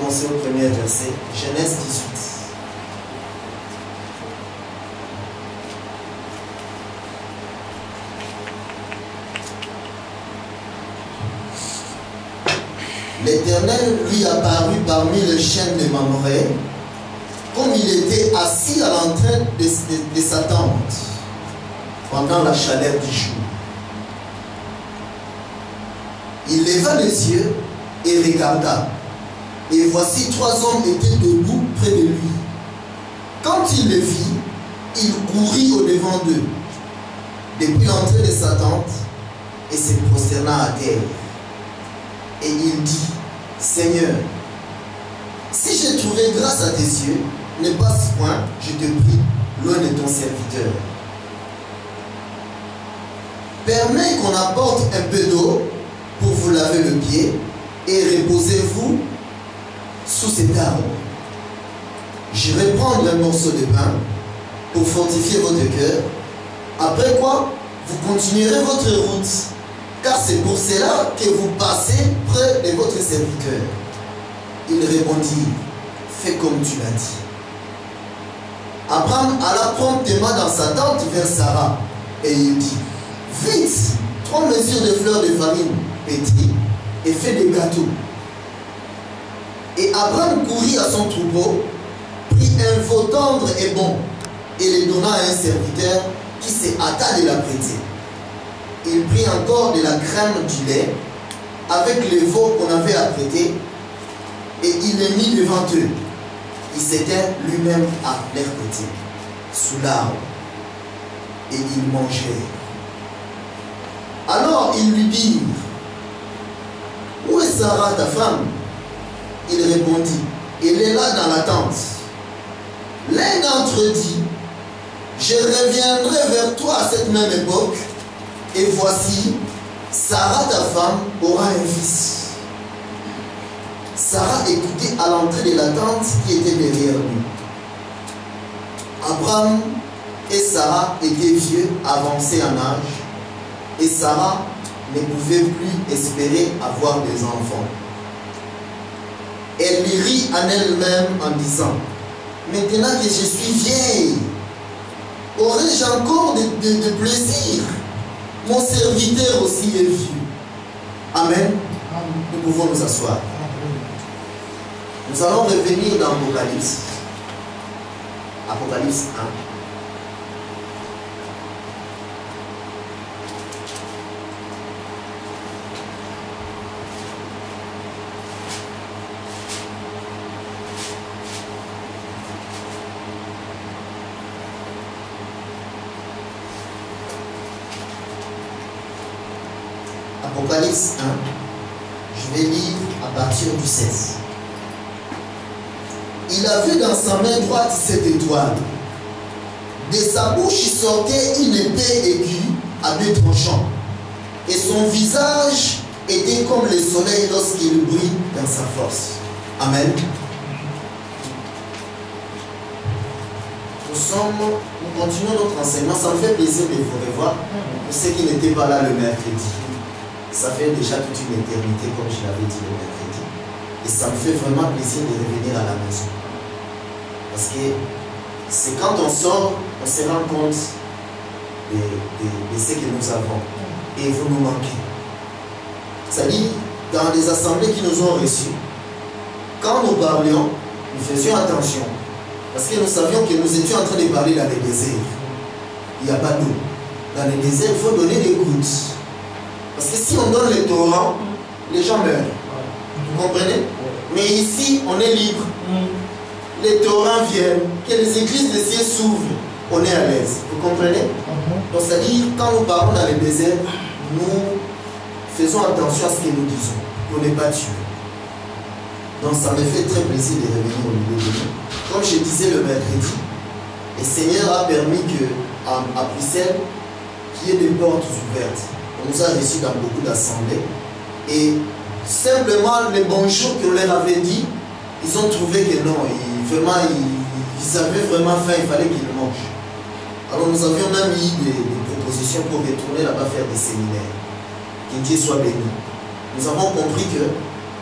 commencer au premier verset, Genèse 18. L'Éternel lui apparut parmi les chênes de Mamré, comme il était assis à l'entrée de sa tente, pendant la chaleur du jour. Il leva les yeux et regarda, et voici 3 hommes étaient debout près de lui. Quand il les vit, il courut au-devant d'eux, depuis l'entrée de sa tente, et se prosterna à terre. Et il dit, Seigneur, si j'ai trouvé grâce à tes yeux, ne passe point, je te prie, loin de ton serviteur. Permets qu'on apporte un peu d'eau pour vous laver le pied et reposez-vous sous cet arbre. Je vais prendre un morceau de pain pour fortifier votre cœur, après quoi vous continuerez votre route, car c'est pour cela que vous passez près de votre serviteur. Il répondit, fais comme tu l'as dit. Abraham alla promptement dans sa tente vers Sarah, et il dit, vite, 3 mesures de fleurs de farine pétries, et fais des gâteaux. Et Abraham courut à son troupeau, prit un veau tendre et bon, et le donna à un serviteur qui se hâta de la prêter. Il prit encore de la crème du lait avec le veau qu'on avait apprêté et il le mit devant eux. Il s'était lui-même à leur côté, sous l'arbre, et ils mangèrent. Alors ils lui dirent, où est Sarah ta femme? Il répondit, elle est là dans la tente. L'un d'entre eux dit, je reviendrai vers toi à cette même époque, et voici, Sarah ta femme aura un fils. Sarah écoutait à l'entrée de la tente qui était derrière lui. Abraham et Sarah étaient vieux, avancés en âge, et Sarah ne pouvait plus espérer avoir des enfants. Elle lui rit en elle-même en disant, maintenant que je suis vieille, aurais-je encore de plaisir? Mon serviteur aussi est vieux. Amen. Nous pouvons nous asseoir. Nous allons revenir dans Apocalypse. Apocalypse 1. Apocalypse 1, je vais lire à partir du 16. Il avait dans sa main droite 7 étoiles. De sa bouche sortait une épée aiguë à 2 tranchants. Et son visage était comme le soleil lorsqu'il brille dans sa force. Amen. Nous continuons notre enseignement. Ça me fait plaisir de vous revoir. Pour ceux qui n'étaient pas là le mercredi. Ça fait déjà toute une éternité, comme je l'avais dit le mercredi. Et ça me fait vraiment plaisir de revenir à la maison. Parce que c'est quand on sort, on se rend compte de ce que nous avons. Et vous nous manquez. C'est-à-dire, dans les assemblées qui nous ont reçus, quand nous parlions, nous faisions attention. Parce que nous savions que nous étions en train de parler dans le désert. Il n'y a pas d'eau. Dans le désert, il faut donner des gouttes. Parce que si on donne les torrents, les gens meurent. Vous comprenez? Mais ici, on est libre. Les torrents viennent, que les églises de ciel s'ouvrent, on est à l'aise. Vous comprenez? Donc, c'est-à-dire, quand nous parlons dans le désert, nous faisons attention à ce que nous disons, pour ne pas tuer. Donc, ça me fait très plaisir de revenir au milieu de nous. Comme je disais le mercredi, le Seigneur a permis qu'à Bruxelles, qu'il y ait des portes ouvertes. On nous a reçus dans beaucoup d'assemblées. Et simplement, les bonjours qu'on leur avait dit, ils ont trouvé que non, ils avaient vraiment faim, il fallait qu'ils mangent. Alors nous avions même eu des propositions pour retourner là-bas faire des séminaires. Que Dieu soit béni. Nous avons compris que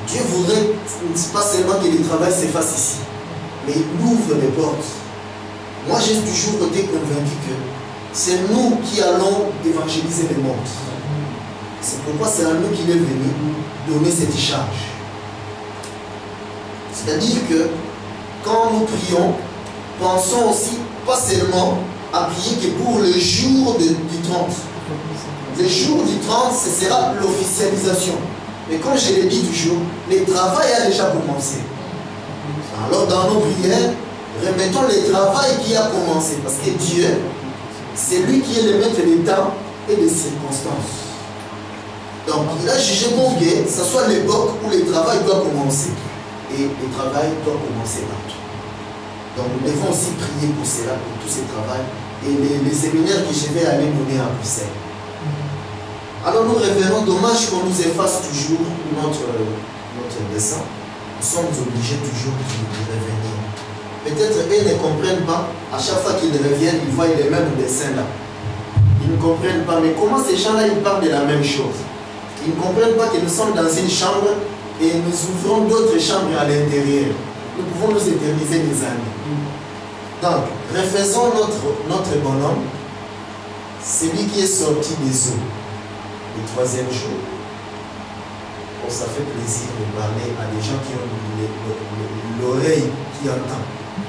Dieu voudrait pas seulement que le travail s'efface ici, mais il ouvre les portes. Moi, j'ai toujours été convaincu que c'est nous qui allons évangéliser le monde. C'est pourquoi c'est à nous qu'il est venu donner cette charge. C'est-à-dire que quand nous prions, pensons aussi pas seulement à prier que pour le jour du 30. Le jour du 30, ce sera l'officialisation. Mais comme je l'ai dit toujours, le travail a déjà commencé. Alors dans nos prières, remettons le travail qui a commencé. Parce que Dieu, c'est lui qui est le maître des temps et des circonstances. Donc il a jugé bon que ce soit l'époque où le travail doit commencer. Et le travail doit commencer partout. Donc nous devons aussi prier pour cela, pour tout ce travail. Et les séminaires que je vais aller donner à Bruxelles. Alors nous révérons, dommage qu'on nous efface toujours notre dessin. Nous sommes obligés toujours de revenir. Peut-être eux ne comprennent pas, à chaque fois qu'ils reviennent, ils voient les mêmes dessins là. Ils ne comprennent pas, mais comment ces gens-là, ils parlent de la même chose? Ils ne comprennent pas que nous sommes dans une chambre et nous ouvrons d'autres chambres à l'intérieur. Nous pouvons nous éterniser des années. Donc, refaisons notre bonhomme, celui qui est sorti des eaux. Le troisième jour, oh, ça fait plaisir de parler à des gens qui ont l'oreille qui entend.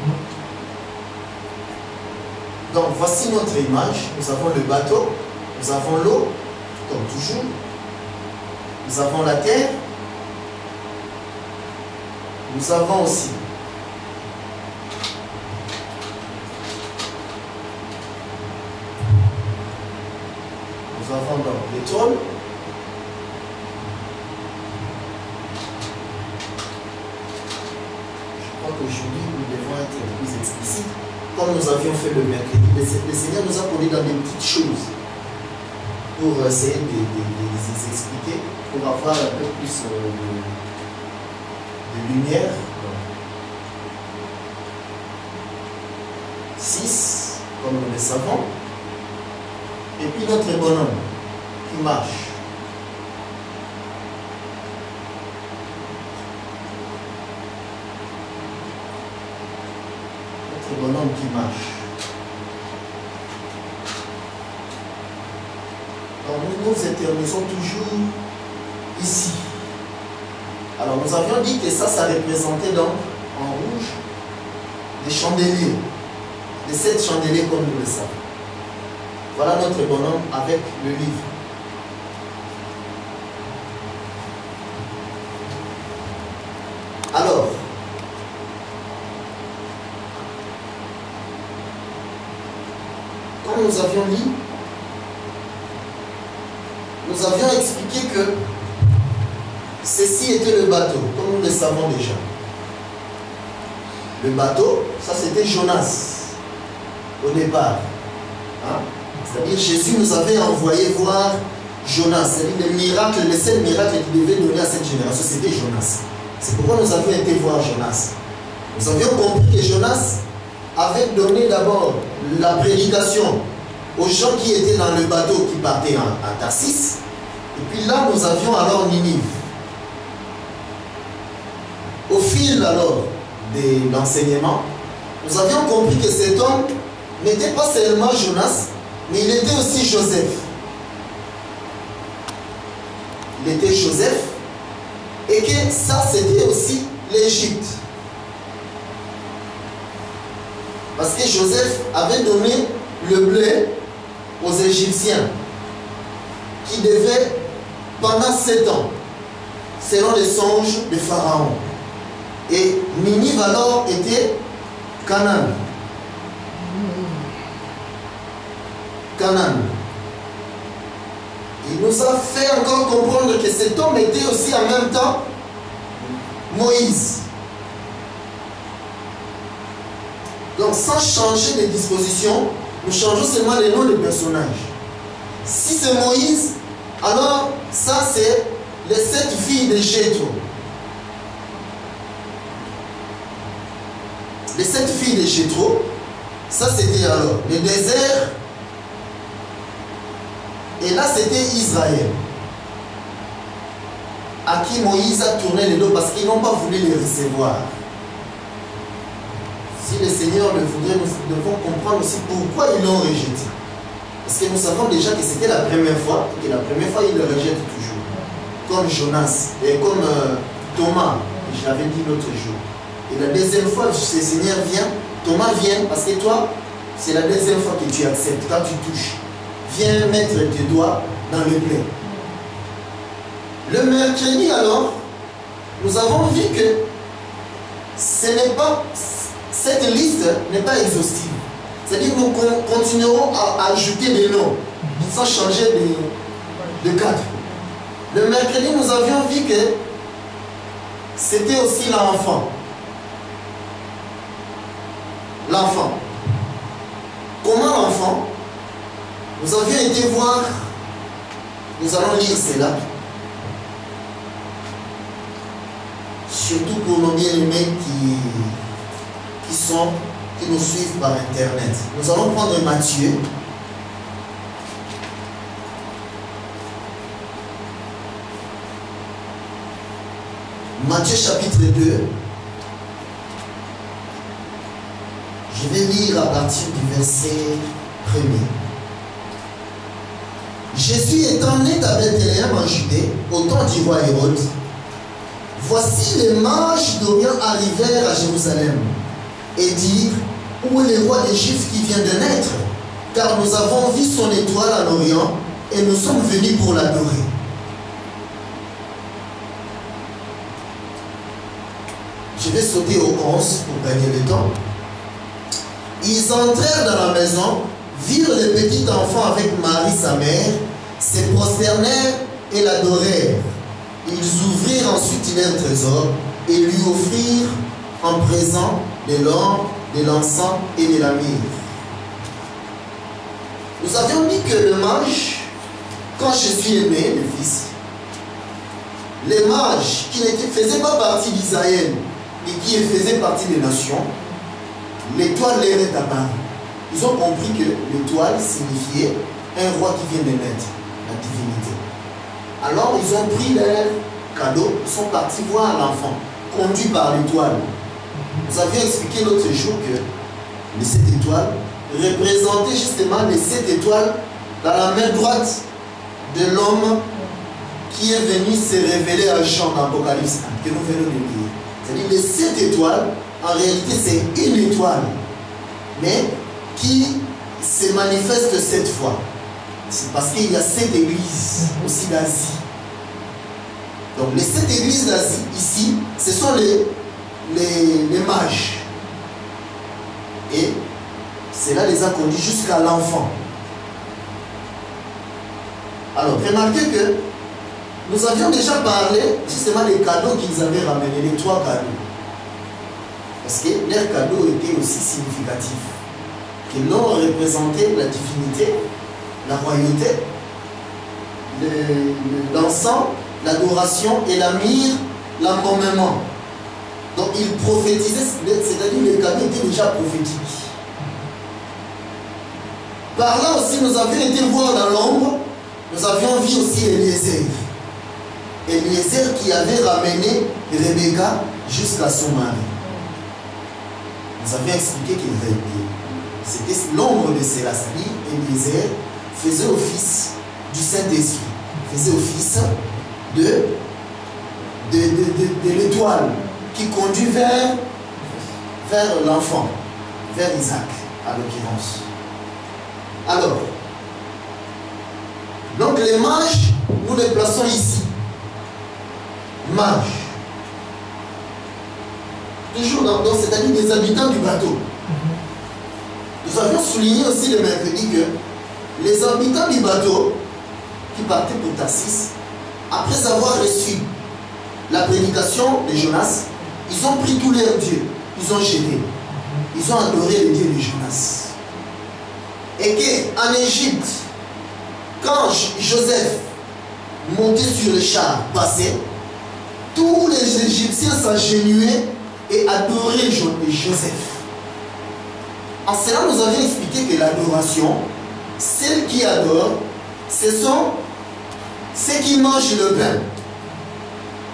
Donc voici notre image. Nous avons le bateau, nous avons l'eau, comme toujours. Nous avons la terre. Nous avons aussi donc les trônes. Je crois qu'aujourd'hui nous devons être plus explicites. Comme nous avions fait le mercredi, le Seigneur nous a conduits dans des petites choses pour essayer de les expliquer, pour avoir un peu plus de lumière. 6, comme nous le savons. Et puis notre bonhomme qui marche. Notre bonhomme qui marche. Donc nous nous éternisons toujours ici. Alors nous avions dit que ça représentait donc en rouge des chandeliers. Les 7 chandeliers comme nous le savons. Voilà notre bonhomme avec le livre. Alors, comme nous avions dit, nous avions expliqué que ceci était le bateau, comme nous le savons déjà. Le bateau, ça c'était Jonas, au départ. Hein? C'est-à-dire Jésus nous avait envoyé voir Jonas. C'est-à-dire le seul miracle qu'il devait donner à cette génération, c'était Jonas. C'est pourquoi nous avions été voir Jonas. Nous avions compris que Jonas avait donné d'abord la prédication aux gens qui étaient dans le bateau qui partaient à Tarsis. Et puis là, nous avions alors Ninive. Au fil alors de l'enseignement, nous avions compris que cet homme n'était pas seulement Jonas, mais il était aussi Joseph. Il était Joseph, et que ça c'était aussi l'Égypte. Parce que Joseph avait donné le blé aux Égyptiens, qui devaient, pendant 7 ans, selon les songes de Pharaon. Et Ninive alors était Canaan. Canaan. Il nous a fait encore comprendre que cet homme était aussi en même temps Moïse. Donc sans changer de disposition, nous changeons seulement les noms des personnages. Si c'est Moïse, alors ça c'est les 7 filles de Jéthro. Les 7 filles de Jéthro, ça c'était alors le désert. Et là, c'était Israël. à qui Moïse a tourné le dos parce qu'ils n'ont pas voulu les recevoir. Si le Seigneur le voudrait, nous devons comprendre aussi pourquoi ils l'ont rejeté. Parce que nous savons déjà que c'était la première fois, et que la première fois, ils le rejettent toujours. Comme Jonas, et comme Thomas, je l'avais dit l'autre jour. Et la deuxième fois, le Seigneur vient, Thomas vient, parce que toi, c'est la deuxième fois que tu acceptes, quand tu touches. Viens mettre tes doigts dans le blé. Le mercredi alors, nous avons vu que cette liste n'est pas exhaustive. C'est-à-dire que nous continuerons à ajouter des noms, sans changer de cadre. Le mercredi, nous avions vu que c'était aussi l'enfant. L'enfant. Comment l'enfant? Nous avions été voir, nous allons lire cela. Surtout pour nos bien-aimés qui nous suivent par Internet. Nous allons prendre Matthieu. Matthieu chapitre 2. Je vais lire à partir du verset 1er. Jésus étant né à Bethléem en Judée, au temps du roi Hérode, voici les mages d'Orient arrivèrent à Jérusalem et dirent: où est le roi des Juifs qui vient de naître? Car nous avons vu son étoile en Orient et nous sommes venus pour l'adorer. Je vais sauter au 11 pour gagner le temps. Ils entrèrent dans la maison, virent le petit enfant avec Marie sa mère, se prosternèrent et l'adorèrent. Ils ouvrirent ensuite leur trésor et lui offrirent en présent de l'or, de l'encens et de la myrrhe. Nous avions dit que le mage, quand Jésus est né, le fils, les mages qui ne faisaient pas partie d'Israël et qui faisaient partie des nations, l'étoile leur est apparue. Ils ont compris que l'étoile signifiait un roi qui vient de naître, la divinité. Alors ils ont pris leur cadeau, ils sont partis voir l'enfant, conduit par l'étoile. Nous avions expliqué l'autre jour que les 7 étoiles représentaient justement les 7 étoiles dans la main droite de l'homme qui est venu se révéler à Jean dans l'Apocalypse que nous venons de lire. C'est-à-dire les 7 étoiles, en réalité c'est une étoile, mais qui se manifeste 7 fois. C'est parce qu'il y a 7 églises aussi d'Asie. Donc les 7 églises d'Asie, ici, ce sont les mages. Et cela les a conduits jusqu'à l'enfant. Alors, remarquez que nous avions déjà parlé justement des cadeaux qu'ils avaient ramenés, les 3 cadeaux. Parce que leurs cadeaux étaient aussi significatifs. Que l'on représentait la divinité, la royauté, l'encens, l'adoration et la myrrhe, l'embaumement. Donc ils prophétisaient, c'est-à-dire les cadeaux étaient déjà prophétiques. Par là aussi, nous avions été voir dans l'ombre, nous avions vu aussi Eliezer. Eliezer qui avait ramené Rebecca jusqu'à son mari. Nous avions expliqué qu'il c'était l'ombre de cela, c'est-à-dire Eliezer faisait office du Saint-Esprit, faisait office de l'étoile qui conduit vers l'enfant, vers Isaac, à l'occurrence. Alors, donc les mages, nous les plaçons ici. Mages. Toujours c'est-à-dire des habitants du bateau. Nous avions souligné aussi le mercredi que les habitants du bateau qui partaient pour Tarsis, après avoir reçu la prédication de Jonas, ils ont pris tous leurs dieux, ils ont jeté, ils ont adoré le Dieu de Jonas. Et qu'en Égypte, quand Joseph montait sur le char, passait, tous les Égyptiens s'agenouillaient et adoraient Joseph. En cela, nous avions expliqué que l'adoration, celle qui adore, ce sont ceux qui mangent le pain.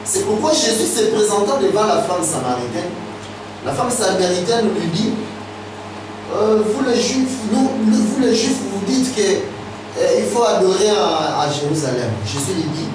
C'est pourquoi Jésus se présentant devant la femme samaritaine, la femme samaritaine lui dit, vous les Juifs, vous dites qu'il faut adorer à Jérusalem. Jésus lui dit,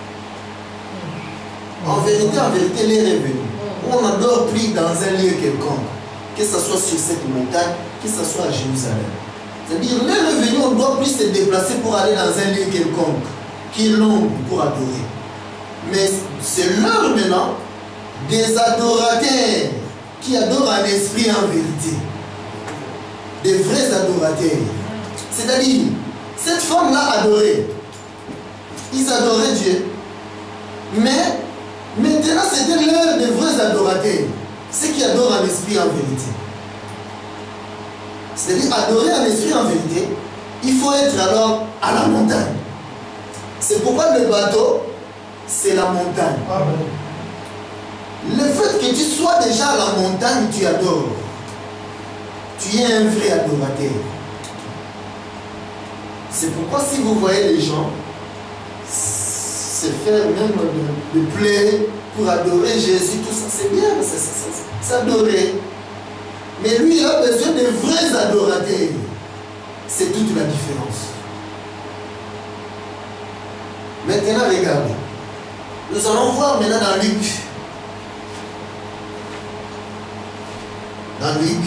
en vérité, l'heure est venue. On n'adore plus dans un lieu quelconque, que ce soit sur cette montagne, que ce soit à Jérusalem. C'est-à-dire, l'heure est venue, on ne doit plus se déplacer pour aller dans un lieu quelconque, qui est long pour adorer. Mais c'est l'heure maintenant des adorateurs qui adorent en esprit et en vérité. Des vrais adorateurs. C'est-à-dire, cette femme-là adorait. Ils adoraient Dieu. Mais maintenant, c'était l'heure des vrais adorateurs. Ceux qui adorent en esprit et en vérité. C'est-à-dire, adorer en esprit et en vérité, il faut être alors à la montagne. C'est pourquoi le bateau, c'est la montagne. Amen. Le fait que tu sois déjà à la montagne, tu adores. Tu es un vrai adorateur. C'est pourquoi si vous voyez les gens se faire même de plaies pour adorer Jésus, tout ça, c'est bien, c'est adorer. Mais lui, il a besoin de vrais adorateurs. C'est toute la différence. Maintenant, regardez. Nous allons voir maintenant dans Luc. Dans Luc.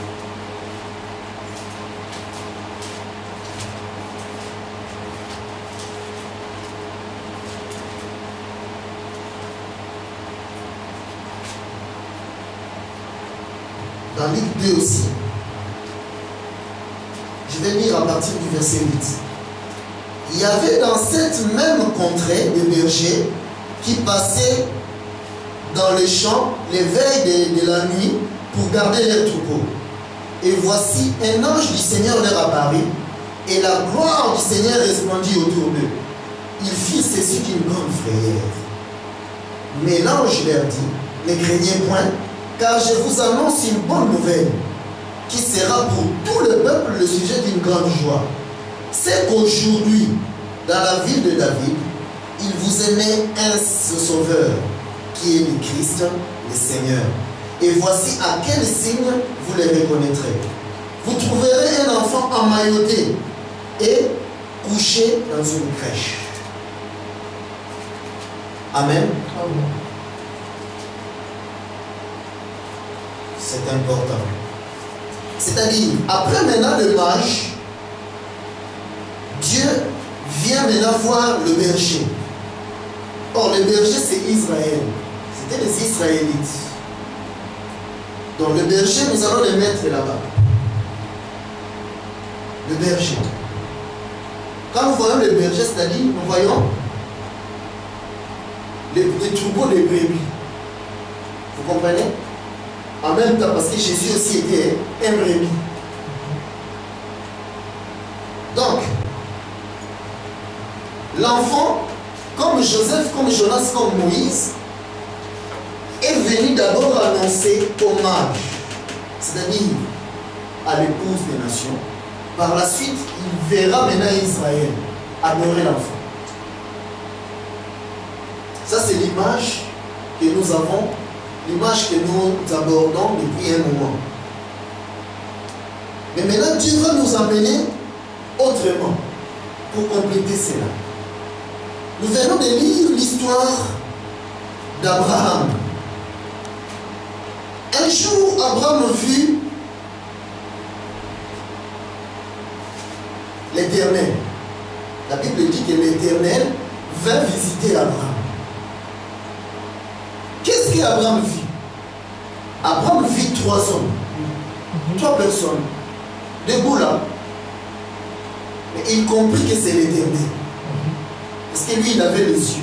Dans Luc 2 aussi. Je vais lire à partir du verset 8. Il y avait dans cette même contrée des bergers qui passaient dans les champs les veilles de la nuit pour garder leurs troupeaux. Et voici, un ange du Seigneur leur apparut, et la gloire du Seigneur resplendit autour d'eux. Ils firent ceci d'une grande frayeur. Mais l'ange leur dit, ne craignez point, car je vous annonce une bonne nouvelle, qui sera pour tout le peuple le sujet d'une grande joie. C'est qu'aujourd'hui, dans la ville de David, il vous est né un sauveur, qui est le Christ, le Seigneur. Et voici à quel signe vous le reconnaîtrez. Vous trouverez un enfant emmailloté et couché dans une crèche. Amen. Amen. C'est important. C'est-à-dire, après maintenant le mage, Dieu vient maintenant voir le berger. Or, le berger, c'est Israël. C'était les Israélites. Donc, le berger, nous allons le mettre là-bas. Le berger. Quand nous voyons le berger, c'est-à-dire, nous voyons les troupeaux de brebis. Vous comprenez? En même temps, parce que Jésus aussi était un brebis. Donc, l'enfant, comme Joseph, comme Jonas, comme Moïse, est venu d'abord annoncer au mage, c'est-à-dire à l'épouse des nations. Par la suite, il verra maintenant Israël adorer l'enfant. Ça, c'est l'image que nous avons, l'image que nous abordons depuis un moment. Mais maintenant, Dieu va nous amener autrement pour compléter cela. Nous venons de lire l'histoire d'Abraham. Un jour, Abraham vit l'Éternel. La Bible dit que l'Éternel vint visiter Abraham. Qu'est-ce qu'Abraham vit? Abraham vit 3 hommes, 3 personnes, debout là. Mais il comprit que c'est l'Éternel. Parce que lui, il avait les yeux.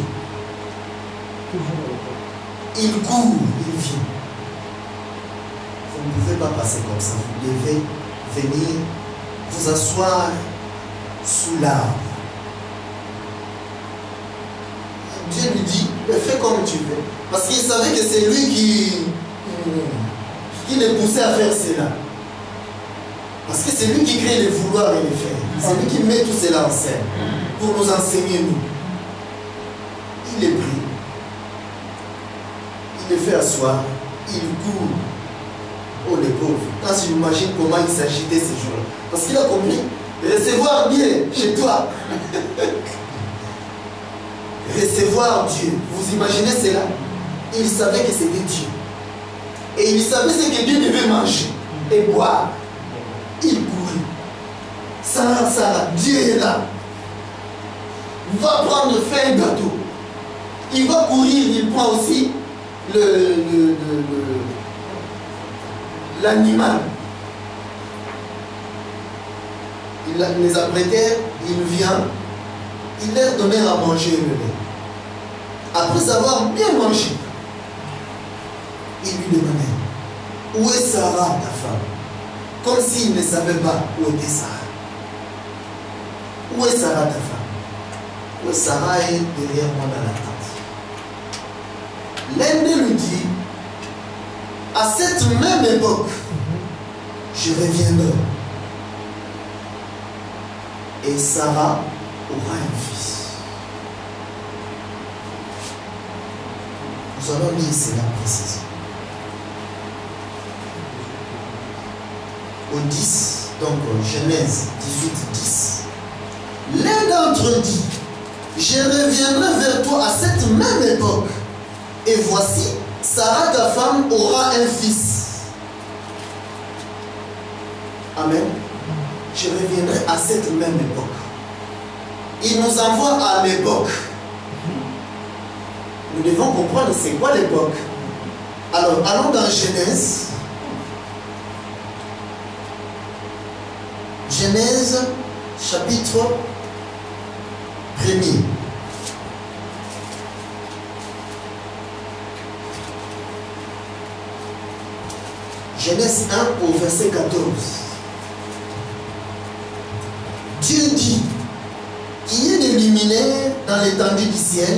Il court, il vient. Vous ne pouvez pas passer comme ça. Vous devez venir vous asseoir sous l'arbre. Dieu lui dit, fais comme tu veux. Parce qu'il savait que c'est lui qui le poussait à faire cela. Parce que c'est lui qui crée les vouloirs et les faire. C'est lui qui met tout cela en scène pour nous enseigner, nous. Il est pris. fait asseoir, il court. Oh les pauvres, quand j'imagine comment il s'agitait ces jours-là. Parce qu'il a compris, recevoir bien chez toi. Recevoir Dieu. Vous imaginez cela? Il savait que c'était Dieu. Et il savait ce que Dieu devait manger et boire. Il courait. Sarah, Dieu est là. Va prendre fait un gâteau. Il va courir, il prend aussi l'animal. Il les apprêtait, il vient, il leur donnait à manger le lait. Après avoir bien mangé, il lui demandait, où est Sarah, ta femme? Comme s'il ne savait pas où était Sarah. Où est Sarah, ta femme? Où est Sarah est derrière moi dans la tente. L'un d'eux lui dit, à cette même époque, je reviendrai. Et Sarah aura un fils. Nous allons lire cela précisément. Au 10, donc Genèse 18, 10. L'un d'entre eux dit, je reviendrai vers toi à cette même époque. Et voici, Sarah, ta femme, aura un fils. Amen. Je reviendrai à cette même époque. Il nous envoie à l'époque. Nous devons comprendre c'est quoi l'époque. Alors, allons dans Genèse. Genèse, chapitre 1er. Genèse 1 au verset 14. Dieu dit qu'il y ait des luminaires dans l'étendue du ciel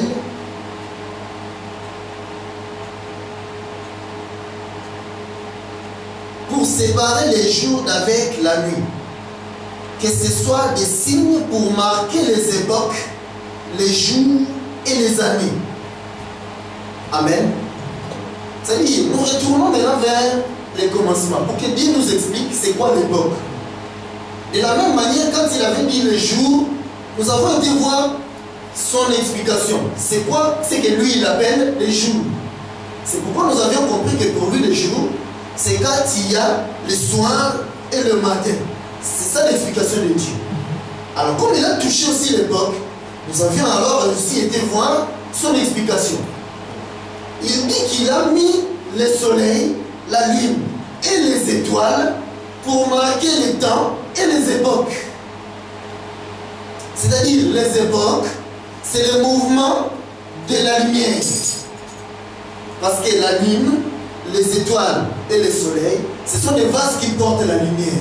pour séparer les jours d'avec la nuit. Que ce soit des signes pour marquer les époques, les jours et les années. Amen. C'est-à-dire, nous retournons maintenant vers les commencements pour que Dieu nous explique c'est quoi l'époque. De la même manière, quand il avait dit les jours, nous avons été voir son explication. C'est quoi? C'est que lui, il appelle les jours. C'est pourquoi nous avions compris que pour lui, les jours, c'est quand il y a le soir et le matin. C'est ça l'explication de Dieu. Alors, comme il a touché aussi l'époque, nous avions alors aussi été voir son explication. Il dit qu'il a mis le soleil, la lune et les étoiles pour marquer les temps et les époques. C'est-à-dire, les époques, c'est le mouvement de la lumière. Parce que la lune, les étoiles et le soleil, ce sont des vases qui portent la lumière,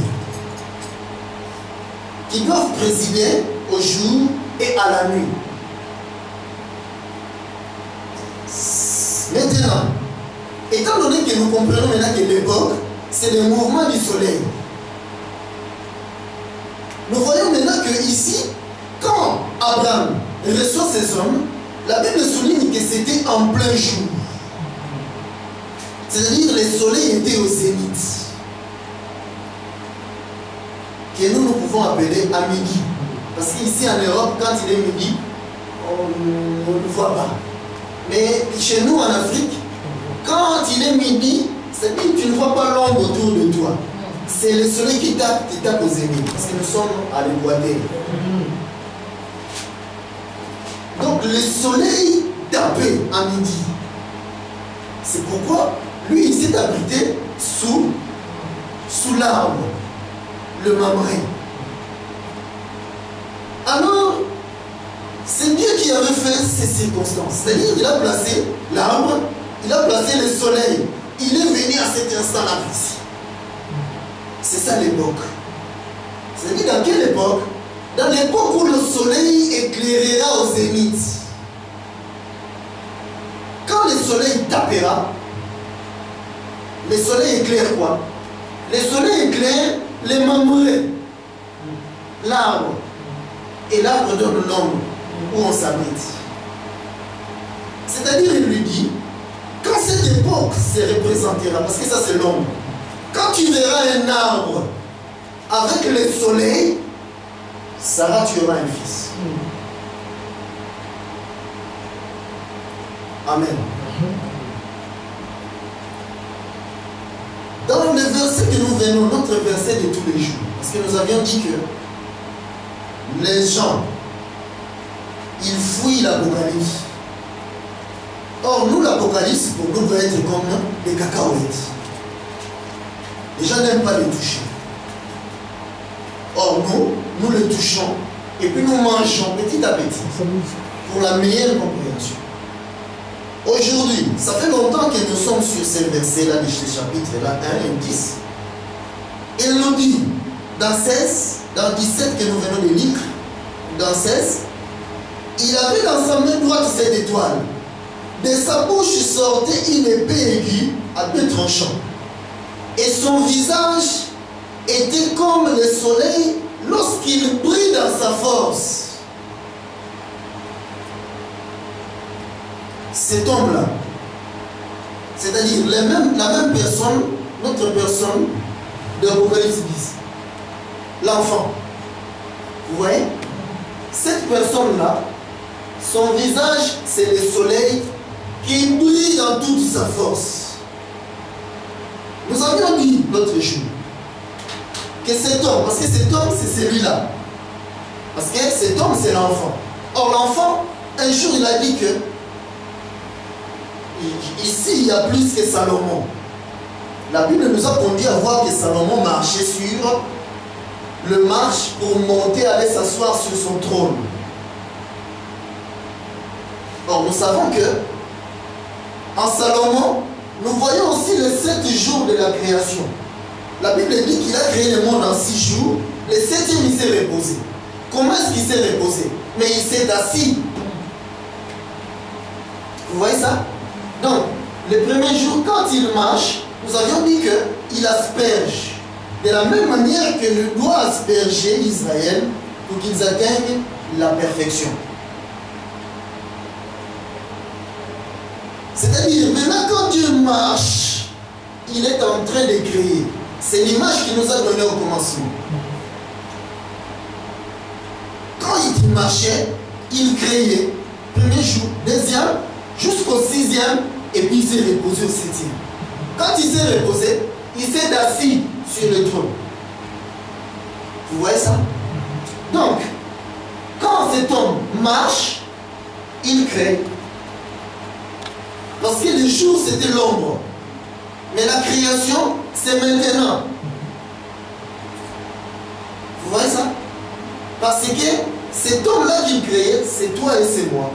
qui doivent présider au jour et à la nuit. Maintenant, étant donné que nous comprenons maintenant que l'époque, c'est le mouvement du soleil, nous voyons maintenant que ici, quand Abraham reçoit ses hommes, la Bible souligne que c'était en plein jour. C'est-à-dire le soleil était au zénith. Que nous pouvons appeler à midi. Parce qu'ici en Europe, quand il est midi, on ne voit pas. Mais chez nous en Afrique, quand il est midi, c'est-à-dire que tu ne vois pas l'ombre autour de toi. C'est le soleil qui tape au zénith. Parce que nous sommes à l'équateur. Donc le soleil tapait à midi. C'est pourquoi lui il s'est abrité sous l'arbre, le mamré. Alors, c'est Dieu qui avait fait ces circonstances. C'est-à-dire qu'il a placé l'arbre, il a placé le soleil. Il est venu à cet instant-là ici. C'est ça l'époque. C'est-à-dire dans quelle époque? Dans l'époque où le soleil éclairera au zénith. Quand le soleil tapera, le soleil éclaire quoi? Le soleil éclaire les mamrés, l'arbre. Et l'arbre donne l'ombre où on s'abrite. C'est-à-dire, il lui dit, Quand cette époque se représentera, parce que ça c'est l'ombre, quand tu verras un arbre avec le soleil, Sarah, tu auras un fils. Amen. Dans le verset que nous venons, notre verset de tous les jours, parce que nous avions dit que les gens, ils fouillent l'Apocalypse. Or, nous, l'Apocalypse, pour nous, doit être comme des cacahuètes. Les gens n'aiment pas les toucher. Or, nous les touchons et puis nous mangeons petit à petit pour la meilleure compréhension. Aujourd'hui, ça fait longtemps que nous sommes sur ces versets-là de ce chapitre-là, 1 et 10. Il nous dit, dans 16, dans 17 que nous venons de lire, dans 16, il avait dans sa main droite cette étoile. De sa bouche sortait une épée aiguë à deux tranchants. Et son visage était comme le soleil lorsqu'il brille dans sa force. Cet homme-là, c'est-à-dire la même personne, notre personne de l'Apocalypse 10, l'enfant. Vous voyez? Cette personne-là, son visage, c'est le soleil qui brille dans toute sa force. Nous avions dit l'autre jour que cet homme, parce que cet homme, c'est celui-là. Parce que cet homme, c'est l'enfant. Or, l'enfant, un jour, il a dit que ici, il y a plus que Salomon. La Bible nous a conduit à voir que Salomon marchait sur le marche pour monter, aller s'asseoir sur son trône. Or, nous savons que en Salomon, nous voyons aussi les 7 jours de la création. La Bible dit qu'il a créé le monde en 6 jours. Le 7e, il s'est reposé. Comment est-ce qu'il s'est reposé? Mais il s'est assis. Vous voyez ça? Donc, le premier jour, quand il marche, nous avions dit qu'il asperge. De la même manière que nous doit asperger Israël pour qu'ils atteignent la perfection. C'est-à-dire, maintenant quand Dieu marche, il est en train de créer. C'est l'image qu'il nous a donnée au commencement. Quand il marchait, il créait. Premier jour, deuxième, jusqu'au 6e, et puis il s'est reposé au 7e. Quand il s'est reposé, il s'est assis sur le trône. Vous voyez ça? Donc, quand cet homme marche, il crée. Parce que le jour, c'était l'ombre. Mais la création, c'est maintenant. Vous voyez ça? Parce que cet homme-là qu'il créait, c'est toi et c'est moi.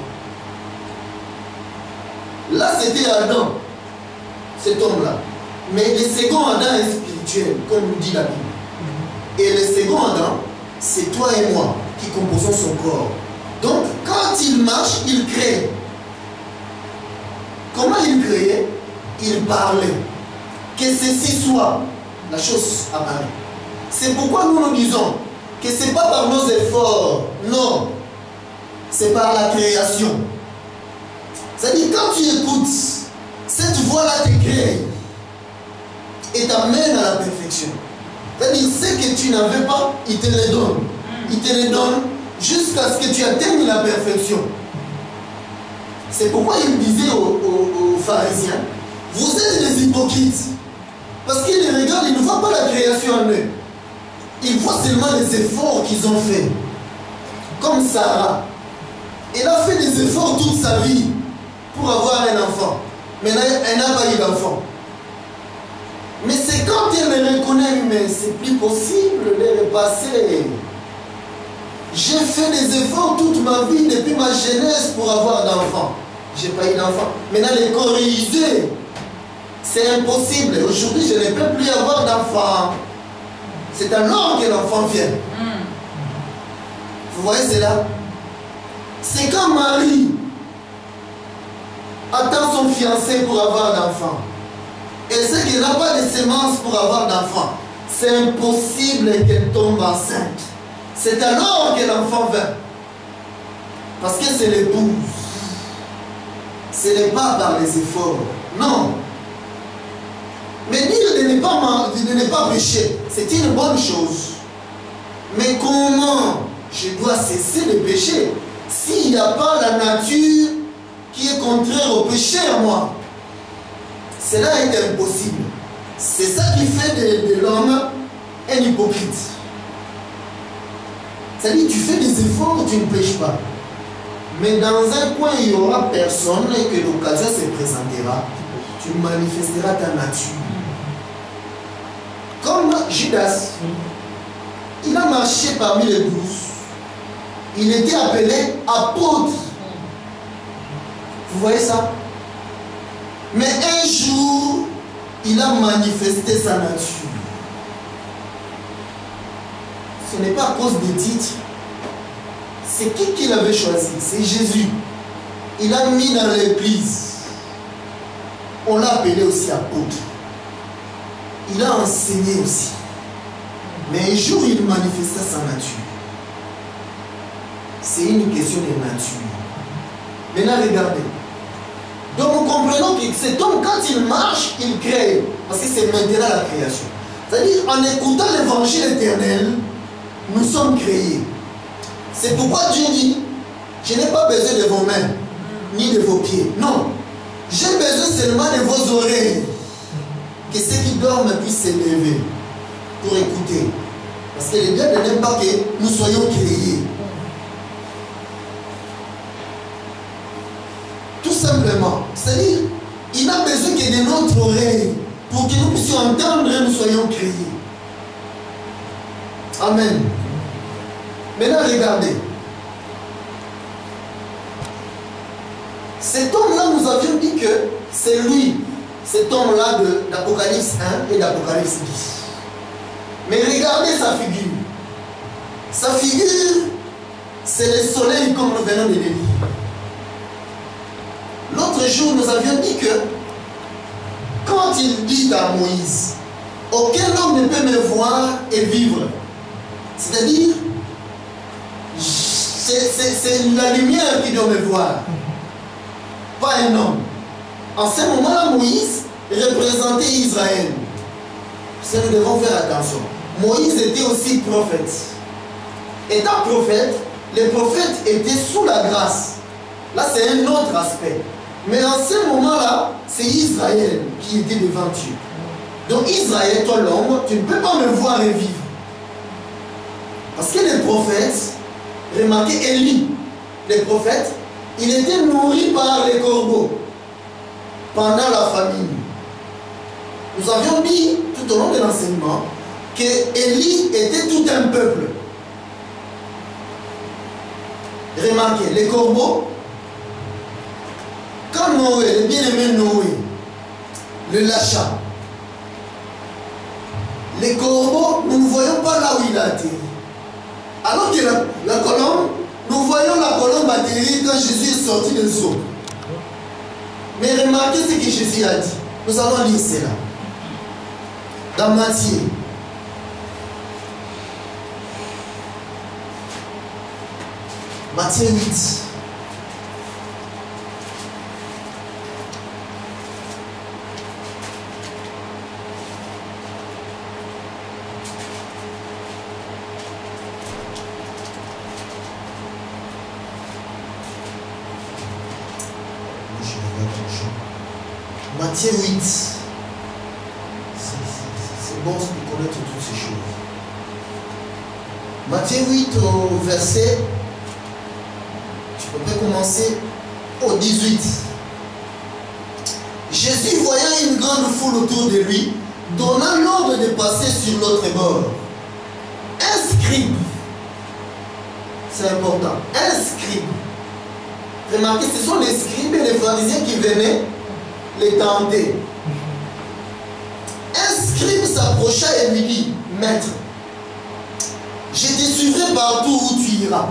Là, c'était Adam, cet homme-là. Mais le second Adam est spirituel, comme nous dit la Bible. Et le second Adam, c'est toi et moi qui composons son corps. Donc, quand il marche, il crée. Comment il créait? Il parlait. Que ceci soit, la chose apparaît. C'est pourquoi nous nous disons que ce n'est pas par nos efforts, non. C'est par la création. C'est-à-dire, quand tu écoutes, cette voix-là te crée et t'amène à la perfection. C'est-à-dire, ce que tu n'avais pas, il te le donne. Il te le donne jusqu'à ce que tu atteignes la perfection. C'est pourquoi il disait aux pharisiens, vous êtes des hypocrites. Parce qu'ils les regardent, ils ne voient pas la création en eux. Ils voient seulement les efforts qu'ils ont faits. Comme Sarah. Elle a fait des efforts toute sa vie pour avoir un enfant. Mais elle n'a pas eu d'enfant. Mais c'est quand elle le reconnaît, mais c'est plus possible de le repasser. J'ai fait des efforts toute ma vie depuis ma jeunesse pour avoir d'enfants. Je n'ai pas eu d'enfant. Maintenant, les corriger, c'est impossible. Aujourd'hui, je ne peux plus avoir d'enfant. C'est alors que l'enfant vient. Vous voyez cela? C'est quand Marie attend son fiancé pour avoir d'enfant. Elle sait qu'elle n'a pas de semences pour avoir d'enfant. C'est impossible qu'elle tombe enceinte. C'est alors que l'enfant vient. Parce que c'est l'épouse. Ce n'est pas par les efforts. Non. Mais dire de ne pas pécher, c'est une bonne chose. Mais comment je dois cesser de pécher s'il n'y a pas la nature qui est contraire au péché en moi? Cela est impossible. C'est ça qui fait de l'homme un hypocrite. C'est-à-dire tu fais des efforts, tu ne pêches pas. Mais dans un coin, il n'y aura personne et que l'occasion se présentera. Tu manifesteras ta nature. Comme Judas, il a marché parmi les 12. Il était appelé apôtre. Vous voyez ça? Mais un jour, il a manifesté sa nature. Ce n'est pas à cause des titres. C'est qui qu'il avait choisi? C'est Jésus. Il l'a mis dans l'église. On l'a appelé aussi apôtre. Il a enseigné aussi. Mais un jour, il manifesta sa nature. C'est une question de nature. Maintenant, regardez. Donc, nous comprenons que cet homme, quand il marche, il crée. Parce que c'est maintenant la création. C'est-à-dire, en écoutant l'évangile éternel, nous sommes créés. C'est pourquoi Dieu dit, je n'ai pas besoin de vos mains, ni de vos pieds. Non. J'ai besoin seulement de vos oreilles. Que ceux qui dorment puissent s'élever pour écouter. Parce que le diable n'aime pas que nous soyons créés. Tout simplement. C'est-à-dire, il n'a besoin que de notre oreille pour que nous puissions entendre et nous soyons créés. Amen. Maintenant, regardez. Cet homme-là, nous avions dit que c'est lui, cet homme-là d'Apocalypse 1 et d'Apocalypse 10. Mais regardez sa figure. Sa figure, c'est le soleil comme nous venons de le dire. L'autre jour, nous avions dit que quand il dit à Moïse, aucun homme ne peut me voir et vivre. C'est-à-dire, c'est la lumière qui doit me voir, pas un homme. En ce moment-là, Moïse représentait Israël. Ça, nous devons faire attention. Moïse était aussi prophète. Étant prophète, les prophètes étaient sous la grâce. Là, c'est un autre aspect. Mais en ce moment-là, c'est Israël qui était devant Dieu. Donc Israël, toi l'homme, tu ne peux pas me voir et vivre. Parce que les prophètes, remarquez Élie, les prophètes, il était nourri par les corbeaux pendant la famine. Nous avions dit tout au long de l'enseignement que Élie était tout un peuple. Remarquez, les corbeaux, quand Noé, le bien-aimé Noé, le lâcha, les corbeaux, nous ne voyons pas là où il a atterri. Alors que la colombe, nous voyons la colombe atterrir quand Jésus est sorti des eaux. Mais remarquez ce que Jésus a dit. Nous allons lire cela. Dans Matthieu. Matthieu 8. Matthieu 8. C'est bon de connaître toutes ces choses. Matthieu 8 au verset, je peux commencer au 18. Jésus, voyant une grande foule autour de lui, donna l'ordre de passer sur l'autre bord. Un scribe, c'est important, un scribe. Remarquez, ce sont les scribes et les pharisiens qui venaient les tenter. Un scribe s'approcha et lui dit, Maître, je te suivrai partout où tu iras.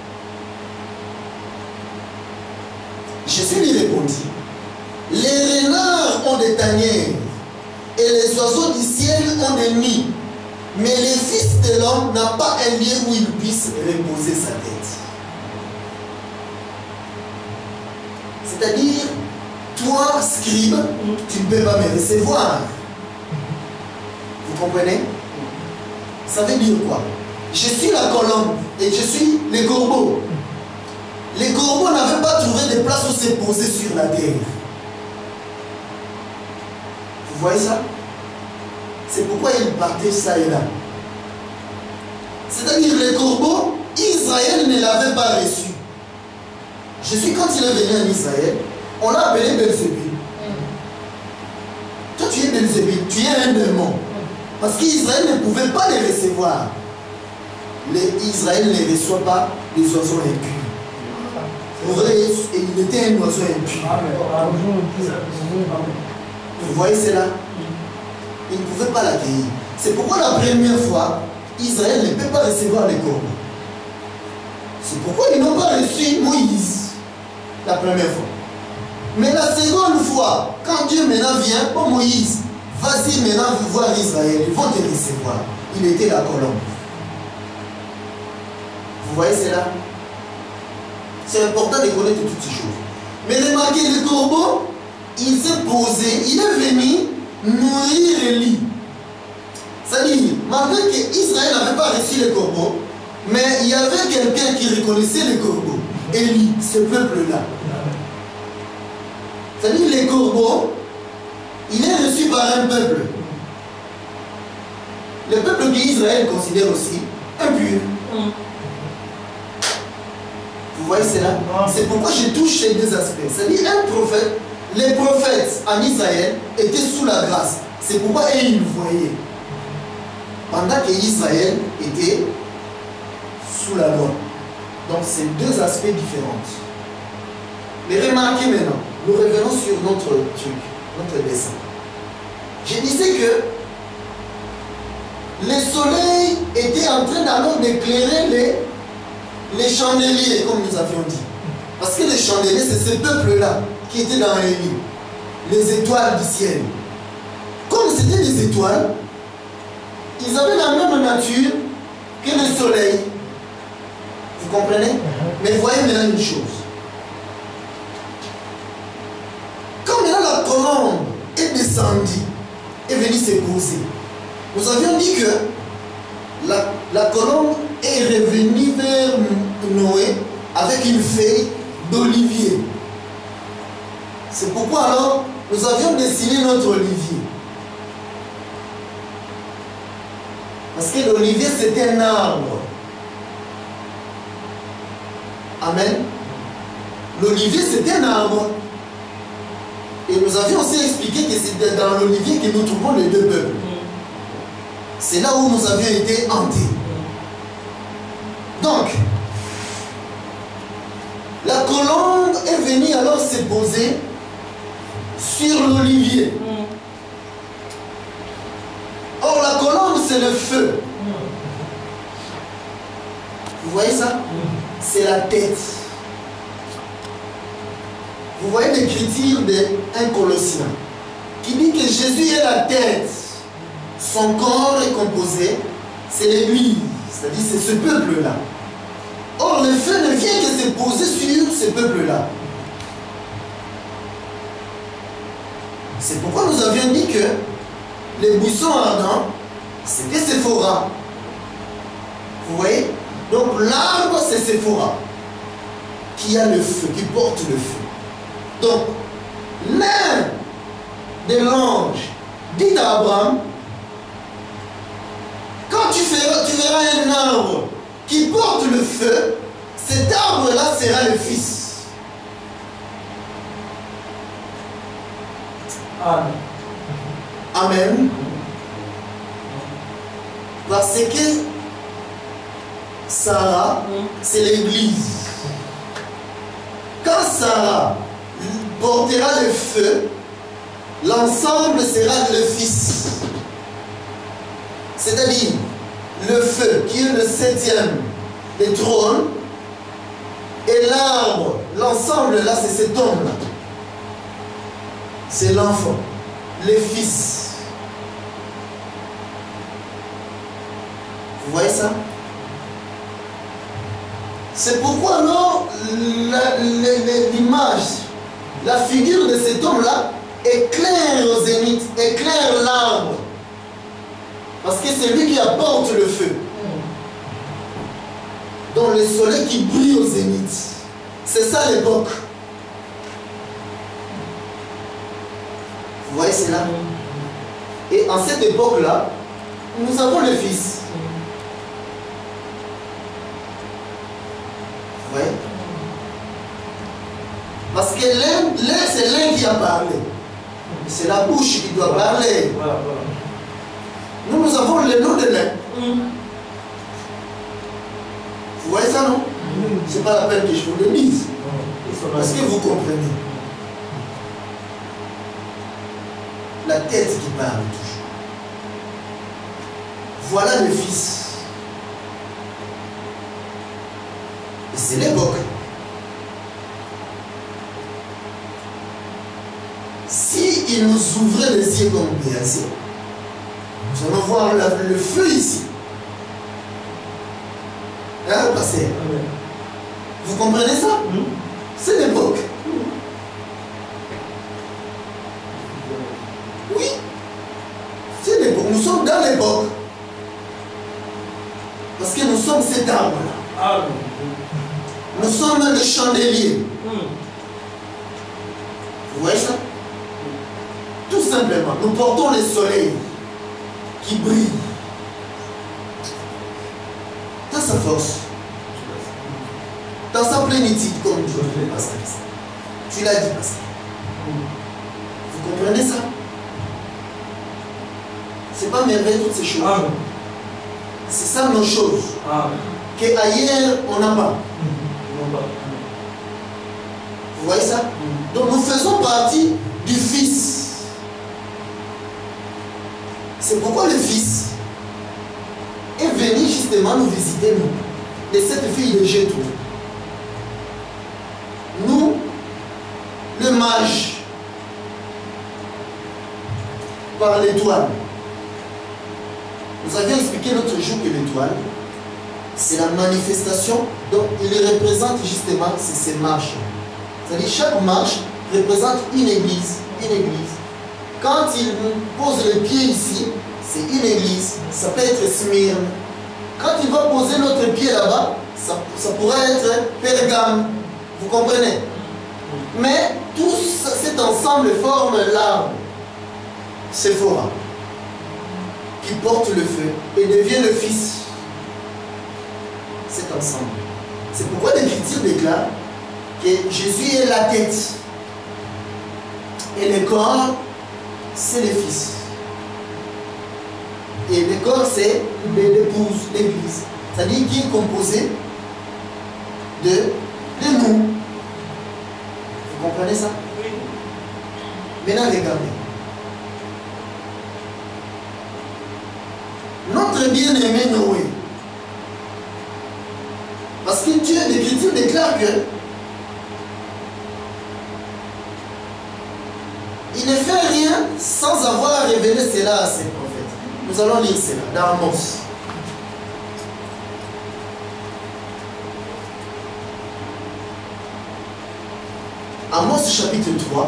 Jésus lui répondit, les renards ont des tanières et les oiseaux du ciel ont des nids, mais le Fils de l'homme n'a pas un lieu où il puisse reposer sa tête. C'est-à-dire, toi, scribe, tu ne peux pas me recevoir. Vous comprenez? Ça veut dire quoi? Je suis la colombe et je suis les corbeaux. Les corbeaux n'avaient pas trouvé de place où se poser sur la terre. Vous voyez ça? C'est pourquoi ils partaient ça et là. C'est-à-dire les corbeaux, Israël ne l'avait pas reçu. Jésus, quand il est venu en Israël, on l'a appelé Belzébul. Toi, tu es Belzébul, tu es un démon. Parce qu'Israël ne pouvait pas les recevoir. Israël ne reçoit pas les oiseaux impurs. Il était un oiseau impur. Vous voyez cela? Il ne pouvait pas l'accueillir. C'est pourquoi la première fois, Israël ne peut pas recevoir les corbeaux. C'est pourquoi ils n'ont pas reçu Moïse la première fois. Mais la seconde fois, quand Dieu maintenant vient, oh Moïse, vas-y maintenant voir Israël, ils vont te recevoir. Il était la colombe. Vous voyez cela? C'est important de connaître toutes ces choses. Mais remarquez, le corbeau, il s'est posé, il est venu nourrir Élie. C'est-à-dire, malgré qu'Israël n'avait pas reçu les corbeaux, mais il y avait quelqu'un qui reconnaissait les corbeaux. Élie, ce peuple-là. C'est-à-dire, les corbeaux, il est reçu par un peuple. Le peuple qu'Israël considère aussi impur. Vous voyez cela? C'est pourquoi je touche ces deux aspects. C'est-à-dire, un prophète, les prophètes en Israël étaient sous la grâce. C'est pourquoi ils voyaient. Pendant qu'Israël était sous la loi. Donc, c'est deux aspects différents. Mais remarquez maintenant, nous revenons sur notre truc, notre dessin. Je disais que le soleil était en train alors d'éclairer les chandeliers, comme nous avions dit. Parce que les chandeliers, c'est ce peuple-là qui était dans Élie. Les étoiles du ciel. Comme c'était des étoiles, ils avaient la même nature que le soleil. Vous comprenez? Mais voyez maintenant une chose. Quand maintenant la colombe est descendue, est venue se poser, nous avions dit que la colombe est revenue vers Noé avec une feuille d'olivier. C'est pourquoi alors nous avions dessiné notre olivier. Parce que l'olivier c'était un arbre. Amen. L'olivier c'était un arbre. Et nous avions aussi expliqué que c'était dans l'olivier que nous trouvons les deux peuples. C'est là où nous avions été hantés. Donc, la colombe est venue alors se poser sur l'olivier. Or, la colombe, c'est le feu. Vous voyez ça? C'est la tête. Vous voyez l'écriture d'un Colossien qui dit que Jésus est la tête. Son corps est composé, c'est l'Église. C'est-à-dire, c'est ce peuple-là. Or, le feu ne vient que se poser sur ce peuple-là. C'est pourquoi nous avions dit que les buissons ardents, c'était Séphora. Vous voyez? Donc l'arbre, c'est Séphora, qui a le feu, qui porte le feu. Donc, l'un des l'ange dit à Abraham, quand tu verras un arbre qui porte le feu, cet arbre-là sera le fils. Amen. Amen. Parce que Sarah, c'est l'église. Quand Sarah portera le feu, l'ensemble sera le fils. C'est-à-dire, le feu qui est le 7e des trônes, et l'arbre, l'ensemble là, c'est cet homme-là. C'est l'enfant, le fils. Vous voyez ça? C'est pourquoi alors l'image, la figure de cet homme-là éclaire au zénith, éclaire l'arbre. Parce que c'est lui qui apporte le feu. Donc le soleil qui brille au zénith. C'est ça l'époque. Vous voyez cela? Et en cette époque-là, nous avons le Fils. Vous voyez? Parce que l'un, c'est l'un qui a parlé. C'est la bouche qui doit parler. Nous avons le nom de l'un. Vous voyez ça, non? Ce n'est pas la peine que je vous le dise. Parce que vous comprenez. La tête qui parle toujours. Voilà le Fils. Et c'est l'époque. Si il nous ouvrait les yeux comme Béatrice, nous allons voir le feu ici. Hein, pasteur? Vous comprenez ça? C'est l'époque. Oui. C'est l'époque. Nous sommes dans l'époque. Parce que nous sommes cet arbre-là. Nous sommes le chandelier. Vous voyez ça? Tout simplement, nous portons le soleil qui brille dans sa force, dans sa plénitude, comme Dieu le pasteur. Tu l'as dit, pasteur. Vous comprenez ça? C'est pas merveilleux toutes ces choses. C'est ça nos choses. Qu'ailleurs on n'a pas. Vous voyez ça? Donc nous faisons partie du Fils. C'est pourquoi le Fils est venu justement nous visiter, nous, de cette fille de Jéthro. Nous, le mage, par l'étoile. Nous avions expliqué l'autre jour que l'étoile, c'est la manifestation, donc il représente justement ces marches. C'est-à-dire chaque marche représente une église, une église. Quand il pose le pied ici, c'est une église. Ça peut être Smyrne. Quand il va poser l'autre pied là-bas, ça pourrait être Pergame. Vous comprenez? Mais tout cet ensemble forme l'arbre, Séphora, qui porte le feu et devient le Fils. Cet ensemble. C'est pourquoi l'Écriture déclare que Jésus est la tête. Et le corps, c'est le Fils. Et le corps, c'est l'épouse, l'Église. C'est-à-dire qui est composé de nous. Vous comprenez ça? Oui. Maintenant, regardez. Notre bien-aimé Noé. Parce que Dieu, l'Écriture déclare que il ne fait rien sans avoir révélé cela à ses prophètes. Nous allons lire cela dans Amos. Amos chapitre 3.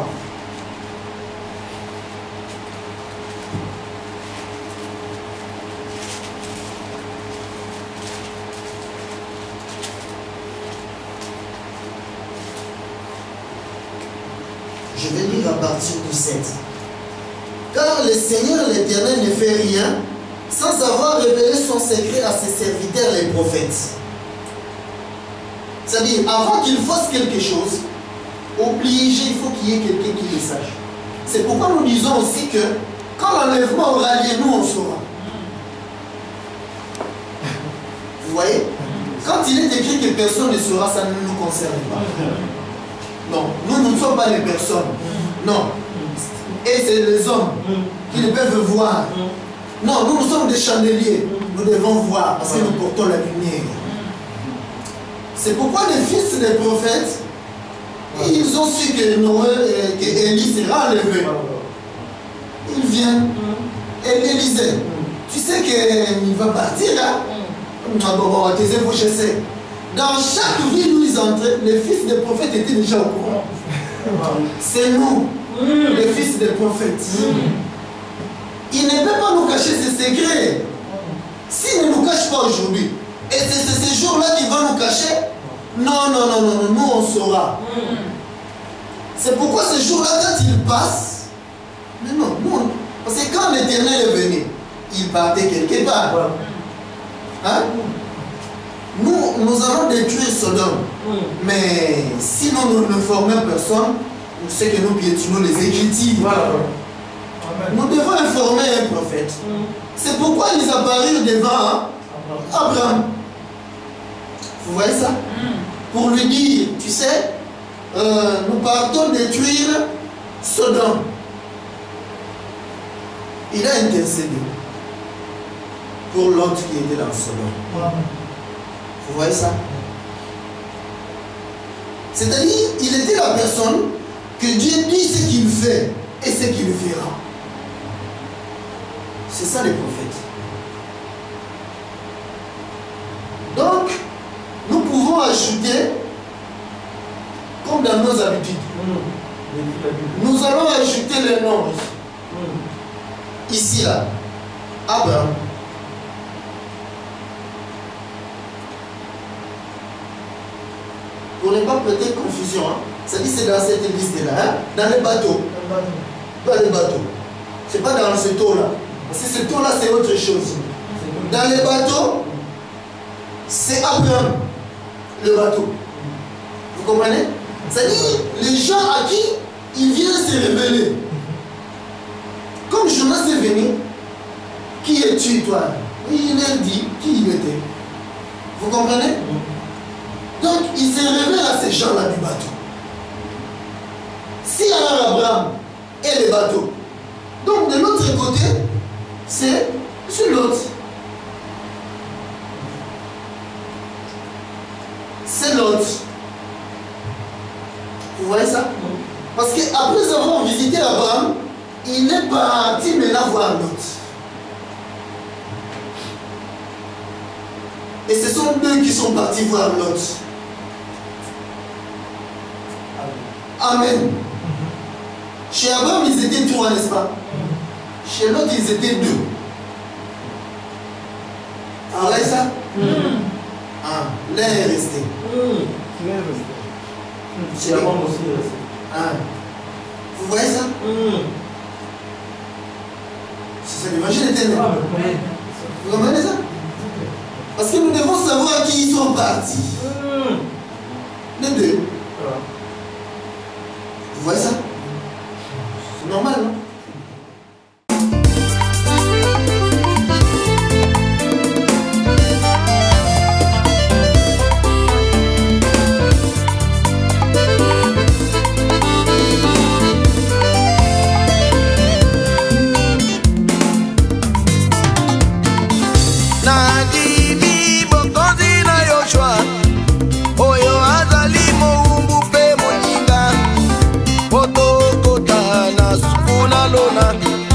Je vais lire à partir du 7. Car le Seigneur l'Éternel ne fait rien sans avoir révélé son secret à ses serviteurs les prophètes. C'est-à-dire, avant qu'il fasse quelque chose, obligé, il faut qu'il y ait quelqu'un qui le sache. C'est pourquoi nous disons aussi que quand l'enlèvement aura lieu, nous on saura. Vous voyez? Quand il est écrit que personne ne saura, ça ne nous concerne pas. Non, nous ne sommes pas les personnes. Non. Et c'est les hommes qui ne peuvent voir. Non, nous sommes des chandeliers. Nous devons voir parce que nous portons la lumière. C'est pourquoi les fils des prophètes, ils ont su que Noé, que Élie sera enlevé. Il vient. Et Élisée, tu sais qu'il va partir, hein? Dans chaque ville où ils entraient, les fils des prophètes étaient déjà au courant. C'est nous, les fils des prophètes. Il ne peut pas nous cacher ses secrets. S'il ne nous cache pas aujourd'hui, et c'est ce jour-là qu'il va nous cacher, non, nous on saura. C'est pourquoi ce jour-là, quand il passe, mais non, nous, parce que quand l'Éternel est venu, il partait quelque part. Hein? Nous allons détruire Sodome. Mais sinon nous ne formons personne, c'est que nous piétinons les Écritures. Nous devons informer un prophète. C'est pourquoi ils apparurent devant Abraham. Vous voyez ça? Pour lui dire, tu sais, nous partons détruire Sodome. Il a intercédé pour l'autre qui était dans Sodome. Vous voyez ça? C'est-à-dire, il était la personne que Dieu dit ce qu'il fait et ce qu'il fera. C'est ça les prophètes. Donc, nous pouvons ajouter, comme dans nos habitudes, nous allons ajouter les noms. Ici, là, Abraham. Pour ne pas prêter confusion, hein. Ça dit c'est dans cette liste-là, hein. Dans les bateaux. Dans les bateaux. C'est pas dans ce taux-là. Parce que ce taux-là, c'est autre chose. Dans les bateaux, c'est Abraham, le bateau. Vous comprenez? C'est-à-dire les gens à qui il vient se révéler. Comme Jonas est venu, qui es-tu toi? Il leur dit qui il était. Vous comprenez? Donc il se révèle à ces gens-là du bateau. Si alors Abraham et le bateau, donc de l'autre côté, c'est sur l'autre. C'est l'autre. Vous voyez ça? Parce qu'après avoir visité Abraham, il est parti maintenant voir l'autre. Et ce sont deux qui sont partis voir l'autre. Amen. Chez Abraham, ils étaient trois, n'est-ce pas? Chez l'autre, ils étaient deux. Vous voyez ça? L'un est resté. Chez l'homme aussi est resté. Vous voyez ça? C'est l'évangile éternel. Vous comprenez ça? Parce que nous devons savoir qui ils sont partis. Les deux. Vous voyez ça? C'est normal, non? Lona